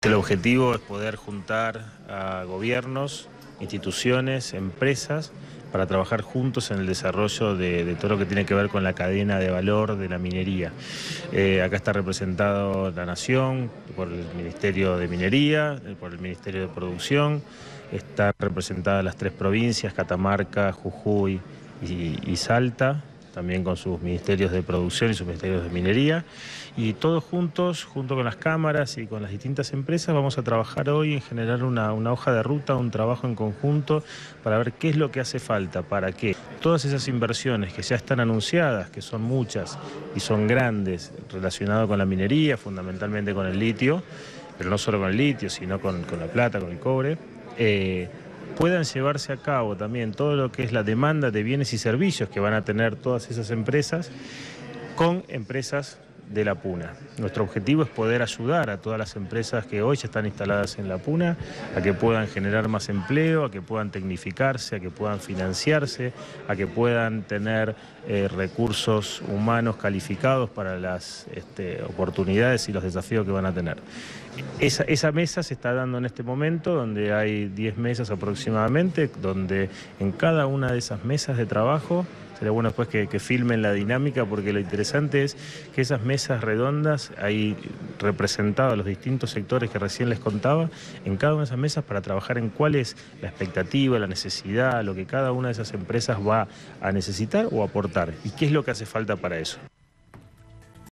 El objetivo es poder juntar a gobiernos, instituciones, empresas, para trabajar juntos en el desarrollo de todo lo que tiene que ver con la cadena de valor de la minería. Acá está representado la Nación por el Ministerio de Minería, por el Ministerio de Producción, están representadas las tres provincias, Catamarca, Jujuy y Salta, también con sus ministerios de producción y sus ministerios de minería, y todos juntos, junto con las cámaras y con las distintas empresas, vamos a trabajar hoy en generar una hoja de ruta, un trabajo en conjunto para ver qué es lo que hace falta para que todas esas inversiones que ya están anunciadas, que son muchas y son grandes, relacionadas con la minería, fundamentalmente con el litio, pero no solo con el litio, sino con la plata, con el cobre, puedan llevarse a cabo también todo lo que es la demanda de bienes y servicios que van a tener todas esas empresas con empresas de la Puna. Nuestro objetivo es poder ayudar a todas las empresas que hoy ya están instaladas en la Puna a que puedan generar más empleo, a que puedan tecnificarse, a que puedan financiarse, a que puedan tener recursos humanos calificados para las oportunidades y los desafíos que van a tener. Esa mesa se está dando en este momento, donde hay 10 mesas aproximadamente, donde en cada una de esas mesas de trabajo, sería bueno después que filmen la dinámica, porque lo interesante es que esas mesas redondas, hay representados los distintos sectores que recién les contaba, en cada una de esas mesas para trabajar en cuál es la expectativa, la necesidad, lo que cada una de esas empresas va a necesitar o aportar, y qué es lo que hace falta para eso.